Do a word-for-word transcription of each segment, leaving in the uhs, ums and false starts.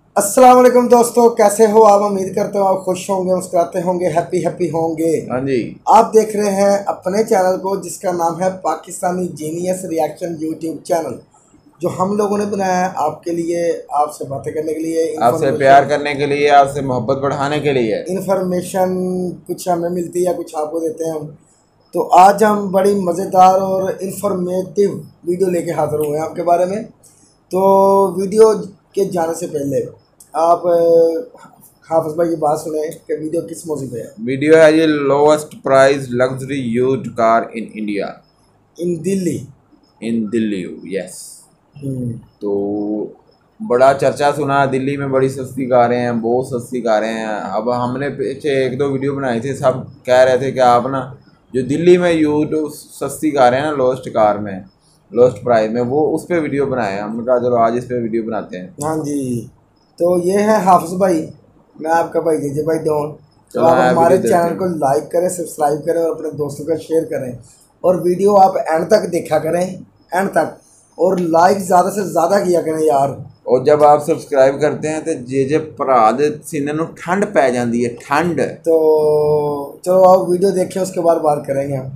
अस्सलाम वालेकुम दोस्तों, कैसे हो आप? उम्मीद करता हूँ आप खुश होंगे, मुस्कुराते होंगे, हैप्पी हैप्पी होंगे। हाँ जी, आप देख रहे हैं अपने चैनल को जिसका नाम है Pakistani genius reaction YouTube channel, जो हम लोगों ने बनाया है आपके लिए, आपसे बातें करने के लिए, आपसे प्यार करने के लिए, आपसे मोहब्बत बढ़ाने के लिए। इन्फॉर्मेशन कुछ हमें मिलती है, कुछ आपको देते हैं हम। तो आज हम बड़ी मज़ेदार और इन्फॉर्मेटिव वीडियो लेके हाजिर हुए हैं आपके बारे में। तो वीडियो के जाने से पहले आप हाफिज भाई ये बात सुने कि वीडियो किस मौजू पे है। वीडियो है ये lowest price luxury used car in India, in Delhi in Delhi yes. तो बड़ा चर्चा सुना, दिल्ली में बड़ी सस्ती कारें हैं, बहुत सस्ती कारें हैं। अब हमने पीछे एक दो वीडियो बनाई थी, सब कह रहे थे कि आप ना जो दिल्ली में यूज सस्ती कारें हैं ना, लोएस्ट कार में, लोएस्ट प्राइस में, वो उस पर वीडियो बनाए। हमने कहा चलो आज इस पर वीडियो बनाते हैं। हाँ जी, तो ये है हाफिज भाई, मैं आपका भाई जे जे भाई डॉन। तो आप हमारे चैनल को लाइक करें, सब्सक्राइब करें और अपने दोस्तों को शेयर करें, और वीडियो आप एंड तक देखा करें, एंड तक, और लाइक ज़्यादा से ज़्यादा किया करें यार। और जब आप सब्सक्राइब करते हैं तो जे जे भरा दे सीने नूं ठंड पै जाती है, ठंड। तो चलो आप वीडियो देखें, उसके बाद बात करेंगे हम।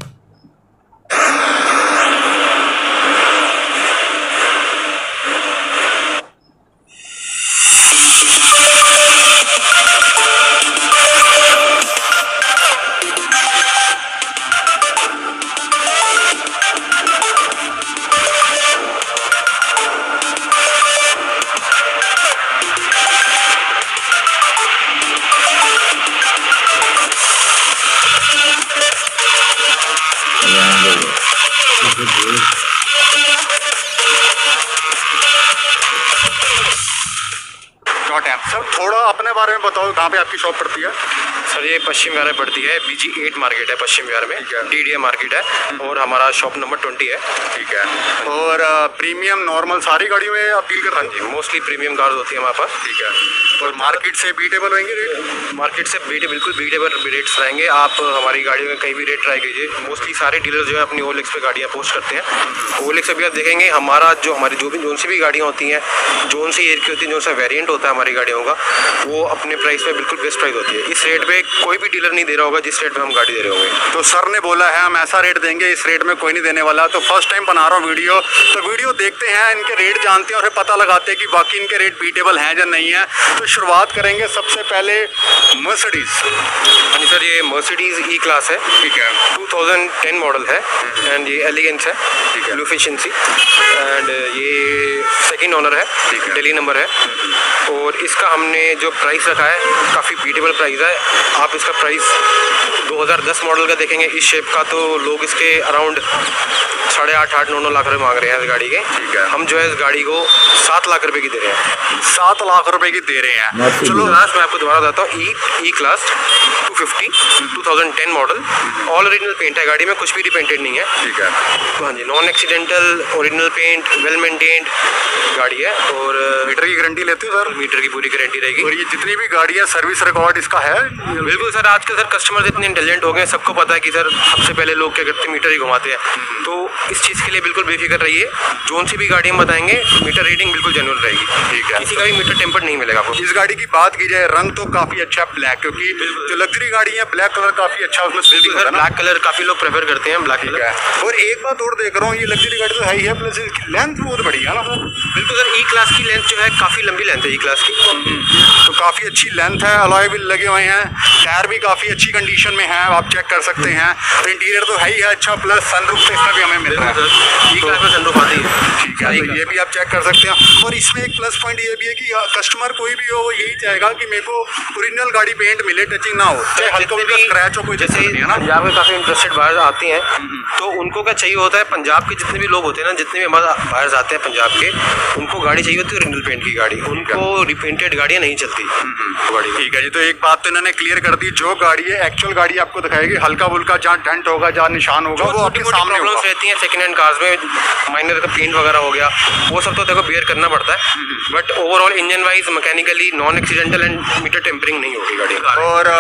सर थोड़ा अपने बारे में बताओ, कहाँ पे आपकी शॉप पड़ती है? सर ये पश्चिम विहार में पड़ती है, बी जी एट मार्केट है पश्चिम विहार में, डी डी ए मार्केट है, और हमारा शॉप नंबर ट्वेंटी है। ठीक है। और प्रीमियम नॉर्मल सारी गाड़ियों में अपील कर रहे हैं? मोस्टली प्रीमियम कार्स होती है हमारे पास। ठीक है। और मार्केट से बीटेबल होंगे रेट? मार्केट से बीटे बिल्कुल बीटेबल रेट्स रहेंगे। आप हमारी गाड़ियों में कहीं भी रेट ट्राई कीजिए। मोस्टली सारे डीलर जो है अपनी ओलेक्स पे गाड़ियाँ पोस्ट करते हैं। ओलेक्स अभी आप देखेंगे हमारा जो हमारी जो भी जोन सी भी गाड़ियाँ होती हैं, जोन सी ईयर की होती है, जो सा वेरिएंट होता है हमारी गाड़ियों का, वो अपने प्राइस पे बिल्कुल बेस्ट प्राइस होती है। इस रेट पे कोई भी डीलर नहीं दे रहा होगा जिस रेट पे हम गाड़ी दे रहे होंगे। तो सर ने बोला है हम ऐसा रेट देंगे, इस रेट में कोई नहीं देने वाला। तो फर्स्ट टाइम बना रहा हूँ वीडियो, तो वीडियो देखते हैं, इनके रेट जानते हैं और फिर पता लगाते हैं कि बाकी इनके रेट बीटेबल हैं या नहीं है। तो शुरुआत करेंगे सबसे पहले मर्सिडीज। हाँ जी सर, ये मर्सिडीज ई क्लास है। ठीक है। टू थाउजेंड टेन मॉडल है एंड ये एलिगेंस है। ठीक है। लो एफिशिएंसी एंड ये सेकंड ओनर है, दिल्ली नंबर है। और इसका हमने जो प्राइस रखा है काफ़ी बीटेबल प्राइस है। आप इसका प्राइस दो हज़ार दस मॉडल का देखेंगे इस शेप का, तो लोग इसके अराउंड साढ़े आठ आठ नौ नौ लाख रुपए मांग रहे हैं इस गाड़ी के। ठीक है। हम जो है इस गाड़ी को सात लाख रुपए की दे रहे हैं। सात लाख रुपए की दे रहे हैं। चलो लास्ट मैं आपको दोबारा बताता हूँ। E E class two fifty two thousand ten model, all original paint है गाड़ी में, कुछ भी रिपेंटेड नहीं है। ठीक है। हाँ जी, non accidental, original paint, well maintained गाड़ी है। और मीटर की गारंटी लेते हो सर? मीटर की पूरी गारंटी रहेगी। और ये जितनी भी गाड़ी है सर्विस रिकॉर्ड इसका है? बिल्कुल सर, आजकल सर कस्टमर इतने इंटेलिजेंट हो गए, सबको पता है कि सर सबसे पहले लोग क्या करते हैं, मीटर ही घुमाते हैं। तो इस चीज़ के लिए बिल्कुल बेफिक्र रहिए, जोन सी भी गाड़ी हम बताएंगे मीटर रीडिंग बिल्कुल जेन्युइन रहेगी। ठीक है। किसी का भी मीटर टेम्पर्ड नहीं मिलेगा आपको। इस गाड़ी की बात की जाए, रंग तो काफ़ी अच्छा ब्लैक, क्योंकि जो लग्जरी गाड़ी है ब्लैक कलर काफ़ी अच्छा उसमें बिल्कुल सर, ब्लैक कलर काफ़ी लोग प्रेफर करते हैं, ब्लैक कलर। और एक बात और देख रहा हूँ, ये लग्जरी गाड़ी तो है ही है, प्लस इसकी लेंथ बहुत बड़ी है ना सर? बिल्कुल सर, ई क्लास की लेंथ जो है काफ़ी लंबी लेंथ है ई क्लास की। तो काफ़ी अच्छी लेंथ है, अलॉय भी लगे हुए हैं, टायर भी काफ़ी अच्छी कंडीशन में है, आप चेक कर सकते हैं। तो इंटीरियर तो है ही है अच्छा, प्लस सनरूफ से इसका भी हमें मिल रहा है। ई क्लास में सनरूफ आती है। ठीक है, तो ये भी आप चेक कर सकते हैं। और इसमें एक प्लस पॉइंट ये भी है कि कस्टमर कोई भी हो वो यही चाहेगा कि मेरे को ओरिजिनल गाड़ी पेंट मिले, टचिंग ना हो, चाहे हल्का भी स्क्रैच हो, कोई जैसे पंजाब में काफ़ी इंटरेस्टेड बाहर आती हैं, तो उनको क्या चाहिए होता है, पंजाब के जितने भी लोग होते हैं ना, जितने भी हमारे बाहर आते हैं पंजाब के, उनको गाड़ी चाहिए होती है ओरिजिनल पेंट की गाड़ी, उनको रिपेंटेड गाड़ियाँ नहीं चलती गाड़ी। ठीक है जी, तो एक बात तो इन्होंने क्लियर कर दी, जो गाड़ी है एक्चुअल गाड़ी आपको दिखाएगी, हल्का बुल्का जहाँ डेंट होगा, जहाँ निशान होगा, वो आपके सामने प्रॉब्लम्स रहती हैं सेकंड हैंड कार्स में, माइनर का पेंट वगैरह हो गया, वो सब तो देखो बेयर करना पड़ता है। But overall engine wise mechanically non accidental and meter tampering नहीं होगी गाड़ी। और टायर्स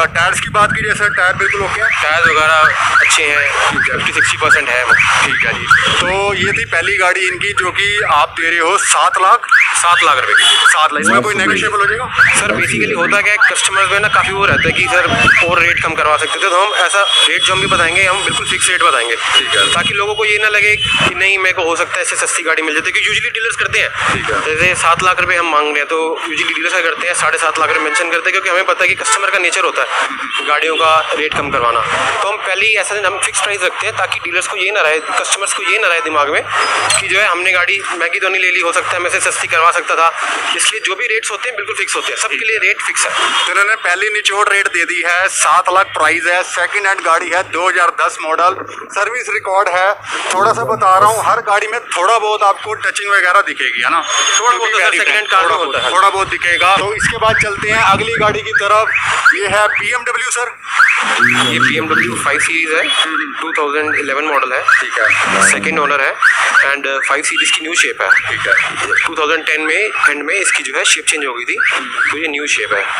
की बात की जाए सर, टायर बिल्कुल ओके है, टायर वगैरह अच्छे हैं, फिफ्टी सिक्सटी परसेंट है। ठीक है जी। तो ये थी पहली गाड़ी इनकी जो कि आप दे रहे हो सात लाख सात लाख रुपए की। सात लाख इसमें कोई नेगोशिएबल हो जाएगा? सर बेसिकली होता क्या है, कस्टमर्स में ना काफ़ी वो रहता है कि सर और रेट कम करवा सकते थे, तो हम ऐसा रेट जो हम भी बताएंगे हम बिल्कुल फिक्स रेट बताएंगे। ठीक है। ताकि लोगों को ये ना लगे कि नहीं मेरे को हो सकता है इससे सस्ती गाड़ी मिल जाती है, क्योंकि यूजुअली डीलर्स करते हैं। ठीक है। जैसे सात लाख रुपए हम मांग रहे हैं तो यूजुअली डीलर्स क्या करते हैं, साढ़े सात लाख रुपए मेंशन करते हैं, क्योंकि हमें पता है कि कस्टमर का नेचर होता है गाड़ियों का रेट कम करवाना। तो हम पहले ही ऐसा हम फिक्स प्राइस रखते हैं ताकि डीलर्स को ये ना रहे, कस्टमर्स को ये ना रहे दिमाग में कि जो है हमने गाड़ी महंगी तो नहीं ले ली, हो सकता है मैं से सस्ती करवा सकता था। इसलिए जो भी रेट्स होते हैं बिल्कुल फिक्स होते हैं, सबके लिए रेट फिक्स है। तो इन्होंने पहली निचोड़ रेट दे दी है, सात लाख प्राइस है, सेकंड हैंड गाड़ी है, दो हज़ार दस मॉडल, सर्विस रिकॉर्ड है। थोड़ा सा बता रहा हूँ, हर गाड़ी में थोड़ा बहुत आपको टचिंग वगैरह दिखेगी, है ना, थोड़ा बहुत सेकंड हैंड कार में होता है, थोड़ा बहुत दिखेगा। तो इसके बाद चलते हैं अगली गाड़ी की तरफ। ये है बी एम डब्ल्यू सर, ये B M W five series है, टू थाउजेंड इलेवन मॉडल है। ठीक है। सेकंड ओनर है एंड फाइव सीरीज की न्यू शेप है। ठीक है। टू थाउजेंड टेन में एंड में इसकी जो है शेप चेंज हो गई थी, तो ये न्यू शेप है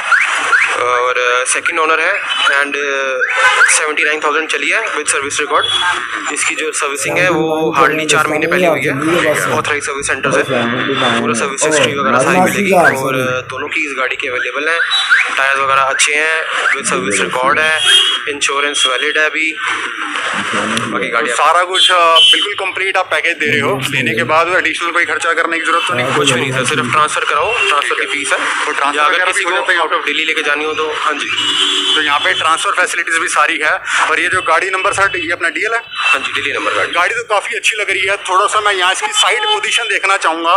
और सेकंड ओनर है एंड सेवेंटी नाइन थाउजेंड चली है विद सर्विस रिकॉर्ड। इसकी जो सर्विसिंग है वो हार्डली चार महीने पहले हुई है, ऑथराइज सर्विस सेंटर से पूरा सर्विस हिस्ट्री वगैरह सारी मिलेगी और दोनों की इस गाड़ी के अवेलेबल हैं। टायर्स वगैरह अच्छे हैं, विद सर्विस रिकॉर्ड है, इंश्योरेंस वैलिड है अभी, बाकी गाड़ी तो सारा कुछ बिल्कुल कंप्लीट आप पैकेज दे रहे हो। लेने के बाद एडिशनल कोई खर्चा करने की जरूरत तो नहीं? कुछ भी नहीं सर, सिर्फ ट्रांसफर कराओ, ट्रांसफर की फीस है। तो ट्रांसफर या अगर वगैरह किसी भी को हो जाता है आउट ऑफ दिल्ली लेके जानी हो तो हाँ जी, तो यहाँ पे ट्रांसफर फैसिलिटीज भी सारी है। और ये जो गाड़ी नंबर सर, ये अपना डीएल है? हाँ जी, दिल्ली नंबर गाड़ी। गाड़ी तो काफ़ी अच्छी लग रही है। थोड़ा सा मैं यहाँ इसकी साइड पोजीशन देखना चाहूँगा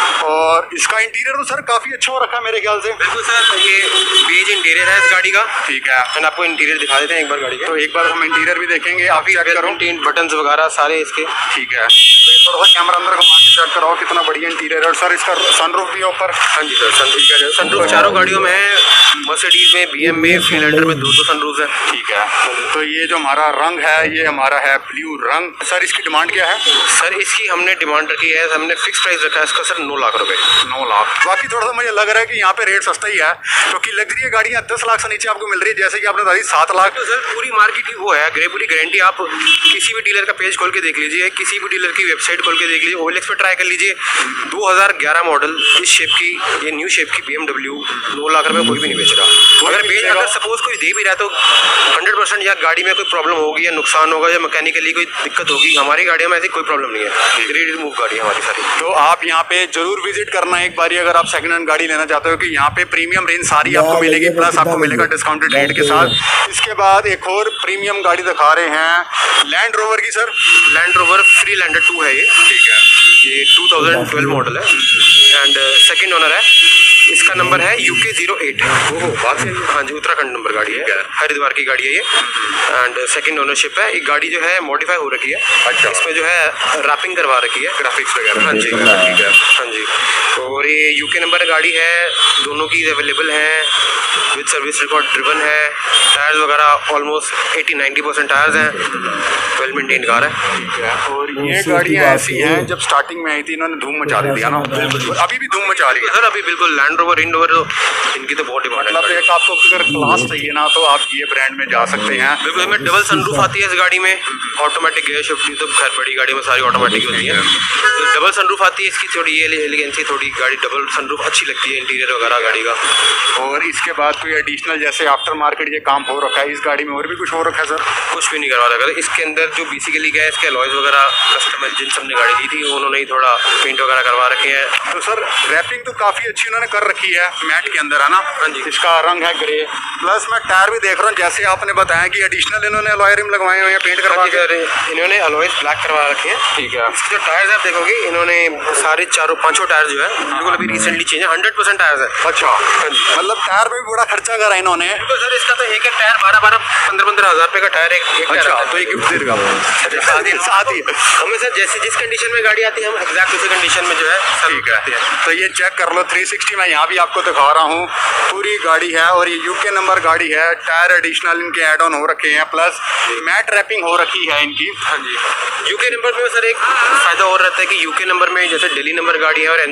और इसका इंटीरियर तो सर काफ़ी अच्छा हो रखा है मेरे ख्याल से। बिल्कुल सर, ये बेज इंटीरियर है इस गाड़ी का। ठीक है। मैं आपको इंटीरियर दिखा देते हैं एक बार गाड़ी का। तो एक बार हम इंटीरियर भी देखेंगे, आप चेक करो, बटन्स वगैरह सारे इसके। ठीक है। तो ये थोड़ा सा कैमरा अंदर घुमा के चेक कराओ, कितना बढ़िया इंटीरियर है। और सर इसका सनरूफ भी ऊपर? हाँ जी सर, सनरूफ सनरूफ चारों गाड़ियों में है, मर्सिडीज में, बीएम में, फ्रीलैंडर में दो दो सनरूफ है। ठीक है। तो ये जो हमारा रंग है ये हमारा है ब्लू रंग। सर इसकी डिमांड क्या है? सर इसकी हमने डिमांड रखी है, हमने फिक्स प्राइस रखा है इसका सर नौ लाख रुपए। नौ लाख बाकी थोड़ा सा मुझे लग रहा है कि यहाँ पे रेट सस्ता ही है, क्योंकि लग्जरी गाड़ियाँ दस लाख से नीचे आपको मिल रही है, जैसे कि आपने बता दी सात लाख। तो सर पूरी मार्केट वो है, ग्रे पूरी गारंटी। आप किसी भी डीलर का पेज खोल के देख लीजिए, किसी भी डीलर की वेबसाइट खोल के देख लीजिए, ओएलएक्स पे ट्राई कर लीजिए, दो हज़ार ग्यारह मॉडल इस शेप की, ये न्यू शेप की बीएमडब्ल्यू नौ लाख रुपए कोई भी नहीं बेच रहा। अगर बेच अगर सपोज कोई दे भी रहा है तो हंड्रेड परसेंट या गाड़ी में कोई प्रॉब्लम होगी या नुकसान होगा या मैकेनिकली कोई दिक्कत होगी। हमारी गाड़ियों में ऐसी कोई प्रॉब्लम नहीं है, रेडी टू मूव गाड़ी है हमारी सारी। तो आप यहाँ पे जरूर विजिट करना एक बार अगर आप सेकंड हैंड गाड़ी लेना चाहते हो, कि यहाँ पे प्रीमियम रेंज सारी आपको मिलेगी, प्लस आपको मिलेगा डिस्काउंटेड रेट के साथ। इसके बाद एक और प्रीमियम गाड़ी दिखा रहे हैं, लैंड रोवर की sir. Land Rover Freelander two है ये। ठीक है। ये टू थाउजेंड ट्वेल्व मॉडल है एंड सेकंड ओनर है। इसका नंबर है यू के जीरो एट। ओहो बात है। हाँ जी, उत्तराखंड नंबर गाड़ी है, हरिद्वार की गाड़ी है ये एंड सेकंड ओनरशिप है। ये गाड़ी जो है मॉडिफाई हो रखी है। अच्छा। इसमें जो है रैपिंग करवा रखी है, ग्राफिक्स वगैरह। हाँ जी, ठीक है। हाँ जी, और ये यूके नंबर गाड़ी है, दोनों की अवेलेबल है, विद सर्विस रिकॉर्ड ड्रिवन है। टायर्स वगैरह almost eighty ninety percent tyres हैं, वेल मेंटेन कार है। ठीक है। और ये गाड़ियाँ ऐसी हैं, जब स्टार्टिंग में आई थी इन्होंने धूम मचा दी थी, है ना? अभी भी धूम मचा रही है सर, अभी बिल्कुल लैंड रोवर रेंज रोवर इनकी तो बहुत डिमांड है। मतलब एक आपको अगर क्लास चाहिए ना तो आप ये ब्रांड में जा सकते हैं। बिल्कुल, इसमें डबल सनरूफ आती है इस गाड़ी में, ऑटोमेटिक गियर शिफ्ट, तो खैर बड़ी गाड़ी में सारी ऑटोमेटिक होती है। तो डबल सनरूफ आती है इसकी, थोड़ी ये एलिगेंसी, थोड़ी गाड़ी डबल सनरूफ अच्छी लगती है, इंटीरियर वगैरह गाड़ी का। और इसके बाद कोई एडिशनल जैसे आफ्टर मार्केट ये काम हो रखा है इस गाड़ी में, और भी कुछ हो रखा है सर? कुछ भी नहीं करवा रखा। इसके अंदर जो बेसिकली क्या है, इसके अलॉयज वगैरह कस्टमर जिन सब ने गाड़ी ली थी उन्होंने ही थोड़ा पेंट वगैरह करवा रखे हैं। तो सर रैपिंग तो काफ़ी अच्छी उन्होंने कर रखी है मैट के अंदर, है ना? हाँ जी। इसका रंग है ग्रे, प्लस मैं टायर भी देख रहा हूँ जैसे आपने बताया कि एडिशनल इन्होंने अलॉय रिम लगवाए हुए हैं, पेंट करवा के। इन्होंने अलॉयज ब्लैक करवा रखे हैं। ठीक है। इसके जो टायर्स आप देखोगे, इन्होंने सारे चारों पांचों टायर जो है बिल्कुल अभी रिसेंटली चेंज है, हंड्रेड परसेंट टायर्स है। अच्छा। हाँ जी। मतलब टायर में भी बड़ा खर्चा करा इन्होंने। तो सर इसका तो एक एक टायर बारह बारह पंद्रह पंद्रह हजार रुपए का टायर एक, एक अच्छा, टायर तो ये गिफ्ट देगा साथ ही साथ ही हमें सर जैसे जिस कंडीशन में गाड़ी आती है हम एग्जैक्ट उसी कंडीशन में जो है। ठीक है। तो ये चेक कर लो थ्री सिक्सटी में यहाँ भी आपको दिखा रहा हूँ, पूरी गाड़ी है और ये यूके नंबर गाड़ी है। टायर एडिशनल इनके एड ऑन हो रखे हैं, प्लस मैट रैपिंग हो रखी है इनकी। हाँ जी। यूके नंबर में सर एक फायदा और रहता है कि यूके नंबर में जैसे दिल्ली नंबर गाड़ी है और एमसीआर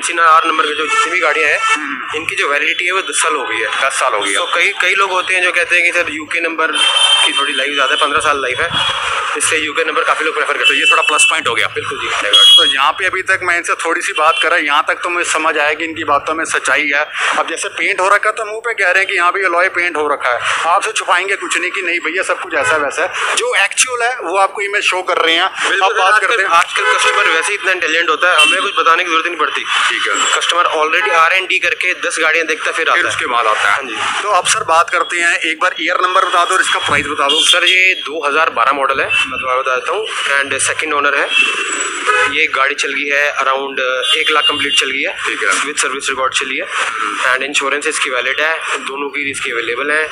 नंबर की जो जितनी भी गाड़ियाँ हैं इनकी जो वैलिडिटी है वो दस साल हो गई है। दस साल हो गई है। तो कई कई लोग होते हैं जो कहते हैं कि सर यूके नंबर की थोड़ी लाइफ ज़्यादा है, पंद्रह साल लाइफ है, इससे यूके नंबर काफ़ी लोग प्रेफर करते हैं। ये थोड़ा प्लस पॉइंट हो गया। बिल्कुल जी। तो यहाँ पे अभी तक मैं इनसे थोड़ी सी बात करा, यहाँ तक तो मुझे समझ आया कि इनकी बातों में सच्चाई है। अब जैसे पेंट हो रखा है तो मुंह पे कह रहे हैं कि यहाँ भी अलॉय पेंट हो रखा है, आपसे छुपाएंगे कुछ नहीं कि नहीं भैया सब कुछ ऐसा वैसा है। जो एक्चुअल है वो आपको इमेज शो कर रहे हैं। अब बात करते हैं, आजकल कस्टमर वैसे इतना इंटेलिजेंट होता है, हमें कुछ बताने की जरूरत नहीं पड़ती। ठीक है, customer already R and D करके दस गाड़ियाँ देखता फिर आता है, उसके बाद आता है। हाँ जी। तो अब सर बात करते हैं, एक बार ईयर नंबर बता दो और इसका प्राइस बता दो। सर ये दो हज़ार बारह मॉडल है, मैं दोबारा बता देता हूँ, एंड सेकंड ओनर है। ये गाड़ी चल गई है अराउंड एक लाख कंप्लीट चल गई है। ठीक है, विद सर्विस रिकॉर्ड चली है एंड इंश्योरेंस इसकी वैलिड है, दोनों की इसकी अवेलेबल है।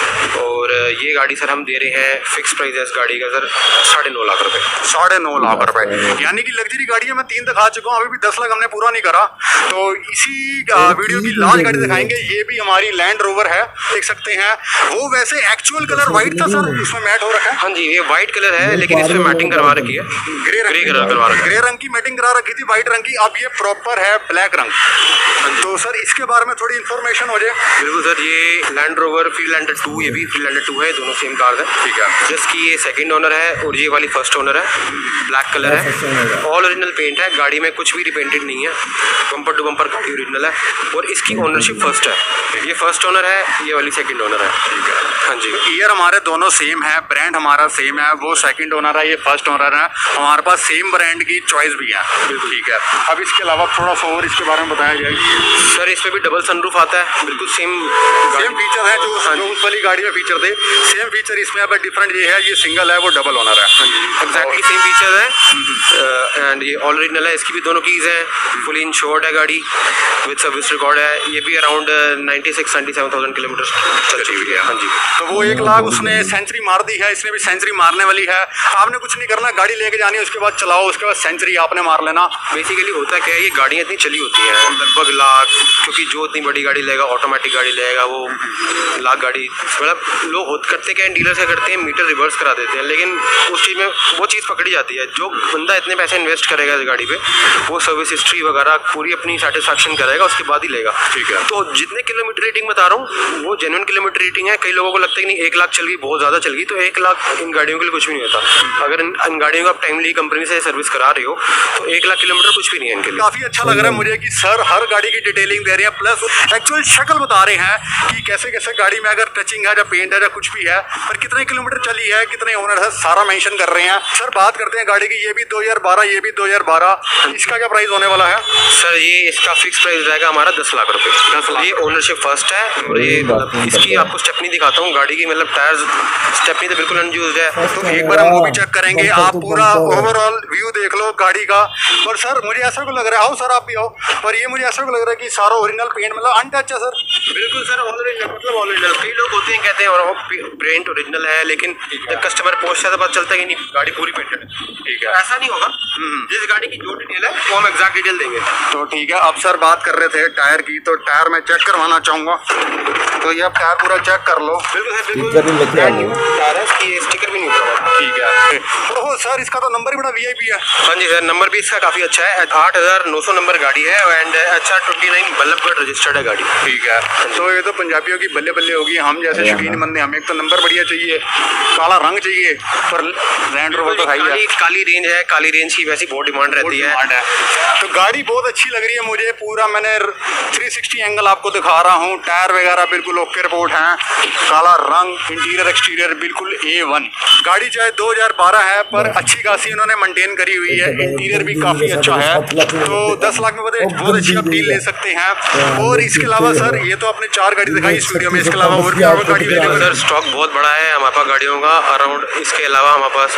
और ये गाड़ी सर हम दे रहे हैं, फिक्स प्राइस है इस गाड़ी का सर साढ़े नौ लाख रुपए। साढ़े नौ लाख रुपए, यानी कि लग्जरी गाड़ी है। मैं तीन दिखा चुका हूँ, अभी भी दस लाख हमने पूरा नहीं करा। तो इसी वीडियो की लास्ट गाड़ी दिखाएंगे, ये भी हमारी लैंड रोवर है, देख सकते हैं। वो वैसे एक्चुअल कलर व्हाइट था सर, इसमें मैट हो रखा है। हाँ जी, ये व्हाइट कलर है लेकिन इसमें मैटिंग करवा रखी है, ग्रे ग्रे कलर करवा रखा है। ग्रे रंग की मैटिंग करा रखी थी, व्हाइट रंग की। अब ये प्रॉपर है ब्लैक रंग। तो सर इसके बारे में थोड़ी इन्फॉर्मेशन हो जाए। बिल्कुल सर, ये लैंड रोवर फ्रीलैंडर टू, ये भी फ्रीलैंडर टू है, दोनों सेम कार है। ठीक है, जिसकी ये सेकंड ओनर है और ये वाली फर्स्ट ओनर है। ब्लैक कलर है, ऑल ओरिजिनल पेंट है, गाड़ी में कुछ भी रिपेंटेड नहीं है, बम्पर टू बम्पर गाड़ी ओरिजिनल है। और इसकी ओनरशिप फर्स्ट है, ये फर्स्ट ओनर है, ये वाली सेकंड ओनर है। ठीक है, हाँ जी। ईयर हमारे दोनों सेम है, ब्रांड हमारा सेम है, वो सेकंड ओनर है, ये फर्स्ट ओनर है। हमारे पास सेम ब्रांड की चॉइस भी है। बिल्कुल ठीक है। अब इसके अलावा थोड़ा सा और इसके बारे में बताया जाए। सर इस पे भी डबल सनरूफ आता है, बिल्कुल सेम सेम फीचर है जो जो उस वाली गाड़ी में फीचर थे, सेम फीचर इसमें। अब डिफरेंट ये है, ये सिंगल है, वो डबल ओनर है। हाँ जी, एग्जैक्टली सेम फीचर है एंड ये ऑल ओरिजिनल है। इसकी भी दोनों कीज हैं, फुली इंश्योर्ड है गाड़ी, विद सर्विस रिकॉर्ड है। ये भी around ninety six ninety seven thousand kilometre चल चुकी है। हाँ जी। तो वो एक लाख उसने सेंचुरी मार दी है, इसने भी सेंचुरी मारने वाली है। आपने कुछ नहीं करना, गाड़ी लेके जानी है, उसके बाद चलाओ, उसके बाद सेंचुरी आपने मार लेना। बेसिकली होता क्या है, ये गाड़ियाँ इतनी चली होती हैं लगभग लाख, क्योंकि जो इतनी बड़ी गाड़ी लेगा, ऑटोमेटिक गाड़ी लेगा, वो लाख गाड़ी मतलब लोग होत करते क्या, डीलर से करते हैं मीटर रिवर्स करा देते हैं, लेकिन उस चीज़ में वो चीज़ पकड़ी जाती है। जो बंदा इतने पैसे इन्वेस्ट करेगा इस गाड़ी पे, वो सर्विस हिस्ट्री वगैरह पूरी अपनी सेटिस्फैक्शन करेगा, उसके बाद ही लेगा। ठीक है। तो जितने किलोमीटर रेटिंग बता रहा हूँ वो जेन्युइन किलोमीटर रेटिंग है। कई लोगों को लगता है कि नहीं एक लाख चल गई, बहुत ज़्यादा चल गई, तो एक लाख इन गाड़ियों के लिए कुछ भी नहीं होता। अगर इन, इन गाड़ियों को आप टाइमली कंपनी से सर्विस करा रहे हो तो एक लाख किलोमीटर कुछ भी नहीं है इनके लिए। काफ़ी अच्छा लग रहा है मुझे कि सर हर गाड़ी की डिटेलिंग दे रहे हैं, प्लस एक्चुअल शक्ल बता रहे हैं कि कैसे कैसे गाड़ी में अगर टचिंग है या पेंट है या कुछ भी है, पर कितने किलोमीटर चली है, कितने ओनर है, सारा मेंशन कर रहे हैं। सर बात करते हैं गाड़ी की, ये भी दो हज़ार बारह, ये भी दो हज़ार बारह, इसका क्या प्राइस होने वाला है? सर ये इसका फिक्स प्राइस रहेगा हमारा दस लाख रुपए। दस लाख। ये ओनरशिप फर्स्ट है और ये मतलब इसकी आपको स्टेपनी दिखाता हूँ गाड़ी की, मतलब टायर स्टेपनी तो बिल्कुल अनयूज्ड है। तो एक बार हम वो भी चेक करेंगे, आप पूरा ओवरऑल व्यू देख लो गाड़ी का। पर सर मुझे ऐसा को लग रहा है, आओ सर आप भी आओ, पर ये मुझे ऐसा को लग रहा है कि सारा ओरिजिनल पेंट मतलब अनटच है सर। बिल्कुल सर, ओरिजिनल मतलब ओरिजिनल। कई लोग होते हैं कहते हैं और पेंट ओरिजिनल है, लेकिन जब कस्टमर पहुंचता है तो पता चलता है कि नहीं गाड़ी पूरी पेंटेड है। ठीक है, ऐसा नहीं होगा। जिस गाड़ी की जो डिटेल है वो हम एग्जैक्ट डिटेल देंगे। तो ठीक है, अब सर बात कर रहे थे टायर की, तो टायर मैं चेक करवाना चाहूँगा। तो ये आप टायर पूरा चेक कर लो। बिल्कुल सर, बिल्कुल टायर है, इसकी स्टिकर भी नहीं उतरा। ठीक है। ओह सर, इसका तो नंबर ही बड़ा वीआईपी है। हाँ जी सर, नंबर भी इसका काफ़ी अच्छा है, आठ हज़ार नौ सौ नंबर गाड़ी है and H R twenty nine Ballabhgarh registered है गाड़ी। ठीक है, तो ये तो पंजाबियों की बल्ले बल्ले होगी। हम जैसे शौकीन बंदे, हमें एक तो नंबर बढ़िया चाहिए, काला रंग चाहिए, पर लैंड रोवर तो है ही। काली रेंज है, काली रेंज की वैसी बहुत डिमांड रहती है। तो गाड़ी बहुत अच्छी लग रही है मुझे। पूरा मैंने थ्री सिक्सटी एंगल आपको दिखा रहा हूँ, टायर वगैरह बिल्कुल ओके रिपोर्ट हैं, काला रंग, इंटीरियर एक्सटीरियर बिल्कुल ए वन। गाड़ी चाहे दो हज़ार बारह है पर अच्छी खासी उन्होंने मेंटेन करी हुई है, इंटीरियर भी काफ़ी अच्छा है। तो दस लाख में बहुत अच्छी आप डील ले सकते हैं। और इसके अलावा सर ये तो आपने चार गाड़ी दिखाई इस वीडियो में, इसके अलावा और भी और गाड़ी अवेलेबल? सर स्टॉक बहुत बड़ा है हमारे पास गाड़ियों का, अराउंड इसके अलावा हमारे पास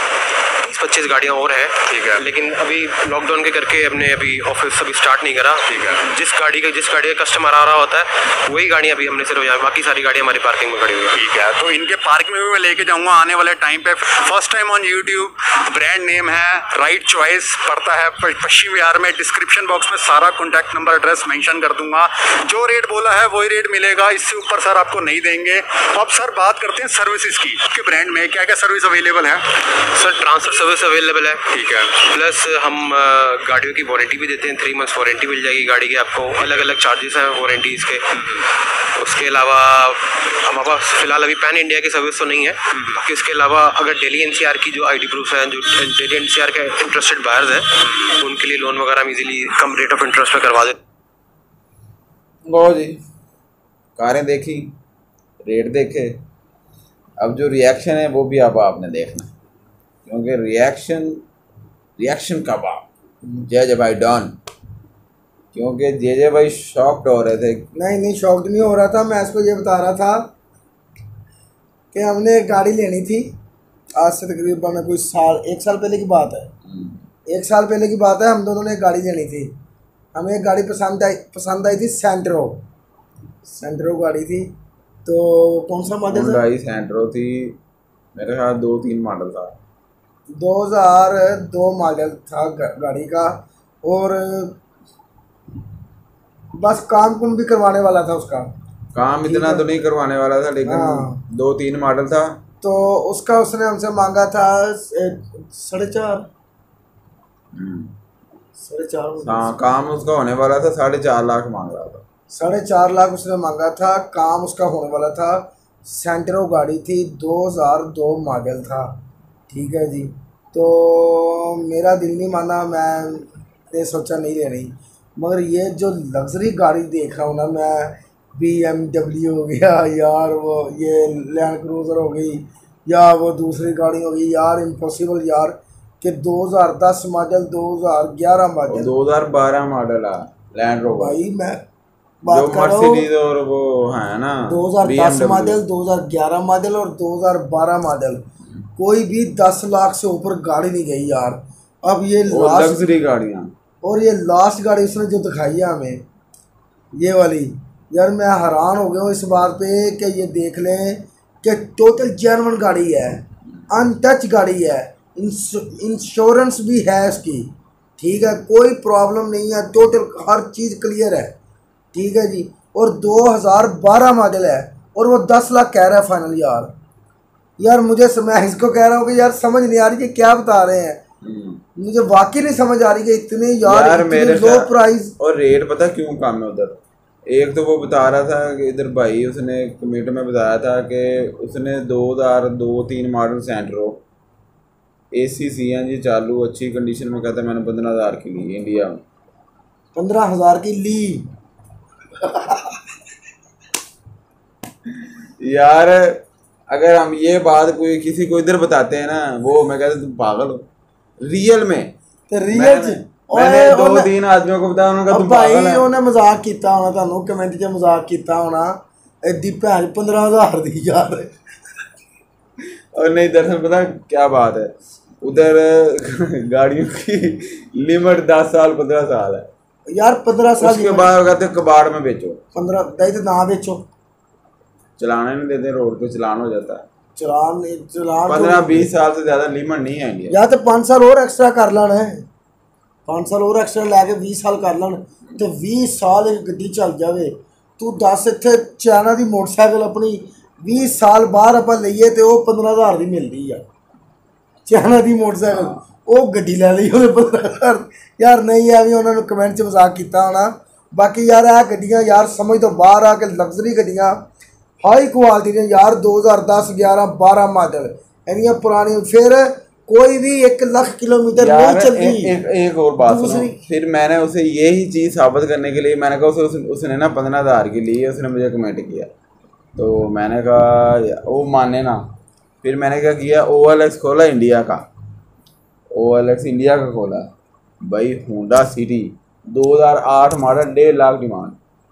बीस पच्चीस गाड़ियाँ और हैं। ठीक है, लेकिन अभी लॉकडाउन के करके हमने अभी ऑफिस अभी स्टार्ट नहीं करा। ठीक है, जिस गाड़ी का जिस गाड़ी का कस्टमर आ रहा होता है वही गाड़ियाँ अभी हमने सिर्फ यहाँ, बाकी सारी गाड़ियाँ हमारी पार्किंग में खड़ी हुई है। ठीक है, तो इनके पार्क में भी मैं लेके जाऊँगा आने वाले टाइम पे। First time on YouTube, brand name है राइट चॉइस, पड़ता है पश्चिम विहार में। डिस्क्रिप्शन बॉक्स में सारा कॉन्टैक्ट नंबर एड्रेस मेंशन कर दूंगा। जो रेट बोला है वही रेट मिलेगा, इससे ऊपर सर आपको नहीं देंगे। अब सर बात करते हैं सर्विसेज की, आपके ब्रांड में क्या क्या सर्विस अवेलेबल है? सर ट्रांसफर सर्विस अवेलेबल है। ठीक है। प्लस हम गाड़ियों की वारंटी भी देते हैं, थ्री मंथ्स वारंटी मिल जाएगी गाड़ी की आपको। अलग अलग चार्जेस हैं वारंटीज़ के। उसके अलावा हमारे पास फिलहाल अभी पैन इंडिया की सर्विस तो नहीं है। बाकी इसके अलावा अगर दिल्ली एनसीआर की जो आईडी प्रूफ हैं, जो दिल्ली एनसीआर के इंटरेस्टेड बायर्स हैं, उनके लिए लोन वगैरह हम इजीली कम रेट ऑफ इंटरेस्ट पे करवा देते। लो जी, कारें देखी, रेट देखे, अब जो रिएक्शन है वो भी अब आपने देखना, क्योंकि रिएक्शन रिएक्शन का बाप जय जय भाई डॉन, क्योंकि जय जय भाई शॉक्ड हो रहे थे। नहीं नहीं शॉक्ड नहीं हो रहा था, मैं इसको ये बता रहा था कि हमने एक गाड़ी लेनी थी आज से तकरीबन कोई साल एक साल पहले की बात है। एक साल पहले की बात है, हम दोनों ने एक गाड़ी लेनी थी। हमें एक गाड़ी पसंद आई पसंद आई थी सेंट्रो सेंट्रो गाड़ी थी। तो कौन सा मॉडल था? सेंट्रो थी मेरे ख्याल दो तीन मॉडल था, दो हज़ार दो मॉडल था गाड़ी का, और बस काम कुम भी करवाने वाला था उसका। काम इतना तो नहीं करवाने वाला था, लेकिन हाँ। दो तीन मॉडल था। तो उसका उसने हमसे मांगा था साढ़े चार साढ़े चार हाँ, काम उसका होने वाला था, साढ़े चार लाख मांग रहा था। साढ़े चार लाख उसने मांगा था, काम उसका होने वाला था। सेंट्रो गाड़ी थी, दो हज़ार दो मॉडल था। ठीक है जी। तो मेरा दिल नहीं माना, मैंने सोचा नहीं लेनी। मगर ये जो लग्जरी गाड़ी देख रहा हूँ ना मैं, बी एम डब्ल्यू हो गया यार, वो ये लैंड क्रूज़र हो गई, या वो दूसरी गाड़ी हो गई यार, इम्पॉसिबल यार कि दो हज़ार दस मॉडल, दो हज़ार ग्यारह मॉडल, दो हज़ार बारह मॉडल है लैंड रोवर। भाई मैं बात कर रहा हूँ और वो है ना दो हज़ार दस मॉडल, दो हज़ार ग्यारह मॉडल और दो हज़ार बारह मॉडल, कोई भी दस लाख से ऊपर गाड़ी नहीं गई यार। अब ये लास्ट लग्जरी गाड़ियाँ, और ये लास्ट गाड़ी उसने जो दिखाई है हमें, ये वाली, यार मैं हैरान हो गया हूँ इस बात पे कि ये देख लें कि टोटल जेन्युइन गाड़ी है, अनटच गाड़ी है, इंश्योरेंस भी है इसकी। ठीक है, कोई प्रॉब्लम नहीं है, टोटल हर चीज़ क्लियर है। ठीक है जी। और दो हज़ार बारह मॉडल है, और वो दस लाख कह रहा है फाइनल। यार यार मुझे मैं इसको कह रहा हूँ कि यार समझ नहीं आ रही कि क्या बता रहे हैं, मुझे वाकई नहीं समझ आ रही कि इतने यार, यार इतने लो प्राइस और रेट पता क्यों कम है उधर। एक तो वो बता रहा था कि इधर भाई उसने कमेंट में बताया था कि उसने दो हज़ार दो तीन मॉडल सेंट्रो ए सी सी एन जी चालू अच्छी कंडीशन में कहता है मैंने पंद्रह हज़ार की ली इंडिया में। पंद्रह हज़ार की ली यार अगर हम ये बात कोई किसी को इधर बताते हैं ना, वो मैं कहता तुम पागल हो। रियल में तो रियल मैंने दो तीन आदमियों को बताया, उन्होंने कहा तुम पागल है। उन्हें मजाक किया होना, तुहानू कमेंट च मजाक किया होना, एडी भैन पंद्रह हज़ार दी यार। और नहीं दरअसल पता क्या बात है, उधर गाड़ियों की लिमिट दस साल पंद्रह साल है यार। पंद्रह साल उसके बाद कहते कबाड़ में बेचो, पंद्रह दही तो ना बेचो, चलाने नहीं देते, रोड पे चलान हो जाता है। चलान चलान पंद्रह बीस साल से ज्यादा लिमिट नहीं है इंडिया। या तो पाँच साल और एक्स्ट्रा कर लेना है, पाँच साल और एक्स्ट्रा लैके बीस साल कर लेना, तो बीस साल एक गड्डी चल जाए। तू दस इतने चाइना की मोटरसाइकिल अपनी बीस साल बाहर आप लीए तो वह पंद्रह हज़ार की मिलती है चाइना की मोटरसाइकिल, वो गड्डी लै ली उन्हें पंद्रह हज़ार। यार नहीं है भी उन्होंने कमेंट च मजाक किया होना। बाकी यार यह गड्डियाँ यार समझ तो बाहर आके लग्जरी गड्डियाँ हाई क्वालिटी ने यार, दो हज़ार दस ग्यारह बारह मॉडल इनिया पुरानी, फिर कोई भी एक लाख किलोमीटर नहीं चलती। एक, एक और बात सुनो, फिर मैंने उसे यही चीज़ साबित करने के लिए मैंने कहा उसे उस, उसने ना पंद्रह हज़ार की ली है, उसने मुझे कमेंट किया, तो मैंने कहा वो माने ना। फिर मैंने क्या किया, ओ एल एक्स खोला इंडिया का, ओ एल एक्स इंडिया का खोला भाई, होंडा सिटी दो हज़ार आठ मॉडल, डेढ़ लाख डिमांड।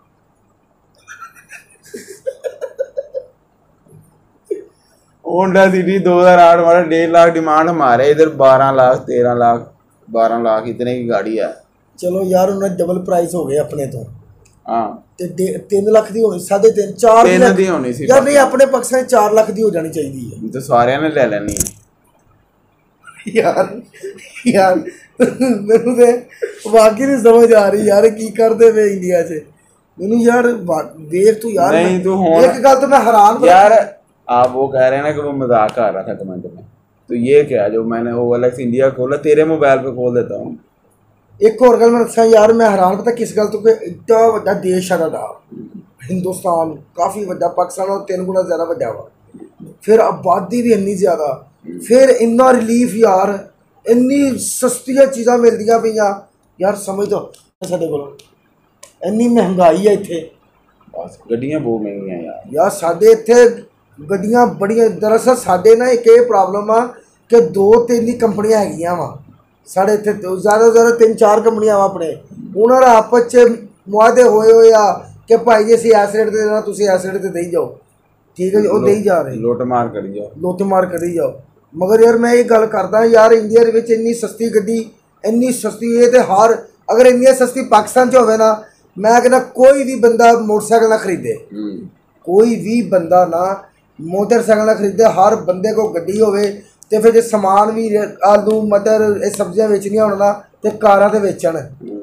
होंडा सिटी दो हज़ार आठ मॉडल, डेढ़ लाख डिमांड, हमारे इधर बारह लाख तेरह लाख बारह लाख इतने की गाड़ी है। चलो यार उन्हें डबल प्राइस हो गए अपने तो। हाँ तीन लाख दी होनी, साढ़े तीन चार तीन दी होनी सी यार, नहीं अपने पक्षे चार लाख दी हो जानी चाहिए, तो सारे ने ले लेनी है यार। यार मैनू तो वाकई नहीं समझ आ रही यार की करते पे इंडिया से मैनू यार देख तू यार। नहीं तू एक गल तो मैं हैरान यार, आप वो कह रहे हैं ना कि वो मजाक कर रहा था कमेंट में, तो ये क्या जो मैंने ओ एल एक्स इंडिया खोला, तेरे मोबाइल पे खोल देता हूँ। एक और गल मैं दसा यार, मैं हैरान पता किस गल तो कि इतना वड्डा देश है साडा हिंदुस्तान, काफ़ी वड्डा, पाकिस्तान और तीन गुना ज़्यादा वड्डा वा, फिर आबादी भी इन्नी ज़्यादा, फिर इन्ना रिलीफ यार, इन्नी सस्तियां चीज़ां मिलदियां पईयां यार, समझ दो साडे कोल इन्नी महंगाई है इत्थे, बस गड्डियां बहुत महंगियां यार यार साडे इत्थे गड्डियां बड़ियां, दरअसल साडे ना एक ये प्रॉब्लम आ कि दो तीन ही कंपनियां हैगियां वा साढ़े इतने, ज़्यादा तो ज़्यादा तीन चार कंपनियां वा अपने, उन्होंने आपस च मुआदे होए होए आ कि भाई जी असीं इस रेट ते देना, तुसीं इस रेट ते देई जाओ, ठीक है जी, वो देई जा रहे, लुट मार करी जाओ, लुट मार करी जाओ। मगर यार मैं ये गल करदा यार, इंडिया दे विच इन्नी सस्ती गड्डी, इन्नी सस्ती, ये ते हर, अगर इन्नी सस्ती पाकिस्तान च होवे ना, मैं कहना कोई भी बंदा मोटरसाइकिल ना खरीदे, कोई भी बंदा ना मोटरसाइकिल ना खरीदे, हर बंदे को गड्डी होवे, ते फिर जे समान भी आलू मटर ये सब्जियां बेचनियां होण ना ते कारां ते बेचण,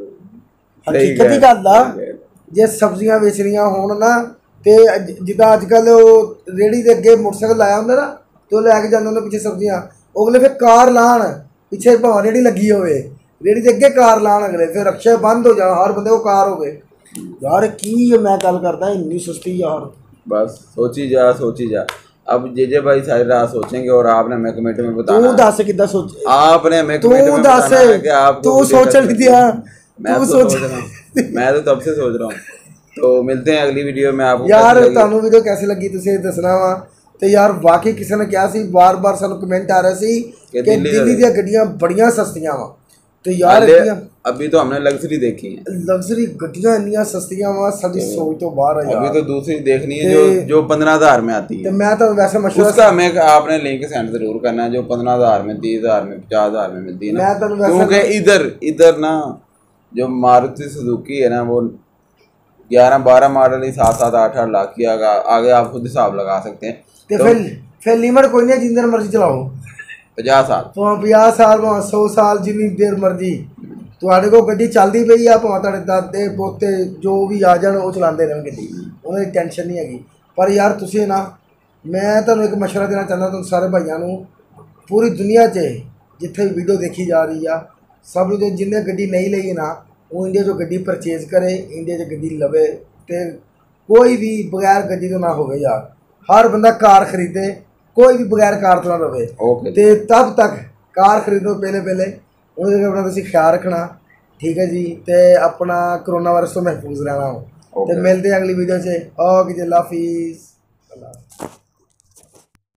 हकीकत ही गल आ, जे सब्जियां बेचनियां होण ना ते जिद्दां अजकल रेहड़ी दे अगे मोटरसाइकिल लाया हुंदा ना, तो लैके जांदे हुंदे पिछे सब्जियां, अगले फिर कार लाण पिछे, भावें रेहड़ी लगी होवे, रेहड़ी दे अगे कार लाण अगले, फिर रक्शे बंद हो जाण, हर बंदे को कार होवे यार, की मैं गल करदा इन्नी सस्ती यार, बस सोची जा सोची जा। अब जेजे भाई सारी रात सोचेंगे और आपने हमें कमेंट में बताना, तू दस किद्दां सोच, आपने हमें तू कमेंट में दस, बताना है कि आप तू सोच दिया, मैं तू तो सोच सोच रहा हूँ, मैं तो तब से सोच रहा हूँ। तो मिलते हैं अगली वीडियो में, आपको यार तुहानू वीडियो कैसी लगी तुसीं दसना वा, ते यार वाकई किसी ने कहा सी, बार बार सानू कमेंट आ रहा सी कि दिल्ली दी गड्डियां बड़ियां सस्तियां वा, तो यार अभी तो हमने लग्जरी देखी है, लग्जरी गड्डियां इन्नियां सस्तियां वा, साडी सोच तो बाहर है यार। अभी तो दूसरी देखनी है जो जो पंद्रह हजार में आती है, तो मैं तो वैसे मशवरा उसका हमें आपने लिंक सेंड जरूर करना है, जो पंद्रह हजार में, तीस हजार में, पचास हजार में मिलती है ना, मैं तो वैसे क्योंकि इधर इधर ना जो मारुति सुजुकी है ना, वो ग्यारह बारह मॉडल ही सात सात आठ आठ लाख की, आगे आप खुद हिसाब लगा सकते हैं। तो फिर फिर लिमिट कोई नहीं, जितनी देर मर्जी चलाओ, पचास साल तो पचास साल भावें सौ साल जिन्नी देर मर्जी तुहाडे कोल गड्डी चलदी पई आ, भावें तुहाडे दादे पोते जो भी आ जाण वो चलाते रहन गड्डी, उन्हां दी टेंशन नहीं हैगी। पर यार तुसीं ना, मैं तुहानूं एक मशवरा देना चाहता, तुहानूं सारे भाइयों नूं, पूरी दुनिया 'च जिथे भी वीडियो देखी जा रही आ, सब जो जिन्हें गड्डी नहीं लई ना, वो इंडिया जो गड्डी परचेज करे, इंडिया च गड्डी लवे, ते कोई भी बगैर गड्डी तो ना होवे यार, हर बंदा कार खरीदे, कोई भी बगैर कार तो ना रवे, ते तब तक कार खरीदो पहले पहले उन्हें अपना तुसीं ख्याल रखना, ठीक है जी, ते अपना कोरोना वायरस तो महफूज रहना हो, ते मिलते हैं अगली वीडियो से, ओके जी, अल्लाह हाफिज़।